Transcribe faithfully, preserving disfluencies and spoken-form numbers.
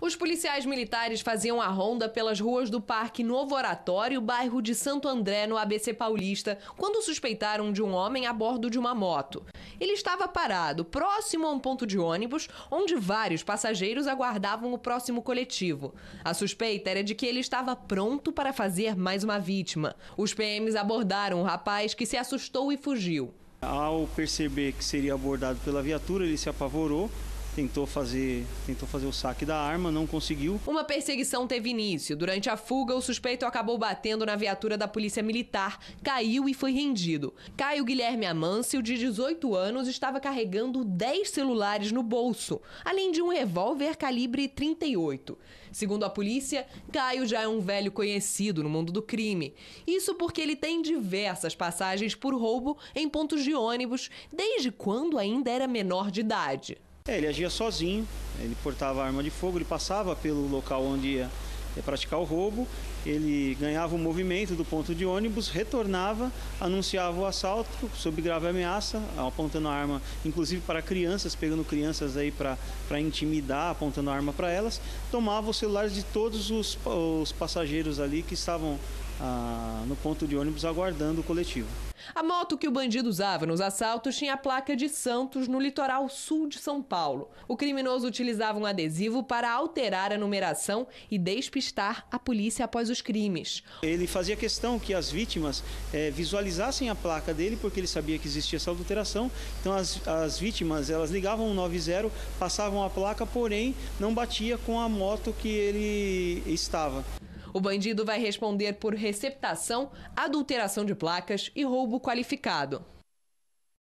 Os policiais militares faziam a ronda pelas ruas do Parque Novo Oratório, bairro de Santo André, no A B C Paulista, quando suspeitaram de um homem a bordo de uma moto. Ele estava parado próximo a um ponto de ônibus, onde vários passageiros aguardavam o próximo coletivo. A suspeita era de que ele estava pronto para fazer mais uma vítima. Os P Ms abordaram o rapaz, que se assustou e fugiu. Ao perceber que seria abordado pela viatura, ele se apavorou. Tentou fazer, tentou fazer o saque da arma, não conseguiu. Uma perseguição teve início. Durante a fuga, o suspeito acabou batendo na viatura da Polícia Militar, caiu e foi rendido. Caio Guilherme Amâncio, de dezoito anos, estava carregando dez celulares no bolso, além de um revólver calibre trinta e oito. Segundo a polícia, Caio já é um velho conhecido no mundo do crime. Isso porque ele tem diversas passagens por roubo em pontos de ônibus, desde quando ainda era menor de idade. É, ele agia sozinho, ele portava arma de fogo, ele passava pelo local onde ia praticar o roubo, ele ganhava o movimento do ponto de ônibus, retornava, anunciava o assalto sob grave ameaça, apontando a arma, inclusive para crianças, pegando crianças aí para para intimidar, apontando a arma para elas, tomava os celulares de todos os, os passageiros ali que estavam ah, no ponto de ônibus aguardando o coletivo. A moto que o bandido usava nos assaltos tinha a placa de Santos, no litoral sul de São Paulo. O criminoso utilizava um adesivo para alterar a numeração e despistar a polícia após os crimes. Ele fazia questão que as vítimas é, visualizassem a placa dele, porque ele sabia que existia essa adulteração. Então as, as vítimas, elas ligavam o noventa, passavam a placa, porém não batia com a moto que ele estava. O bandido vai responder por receptação, adulteração de placas e roubo qualificado.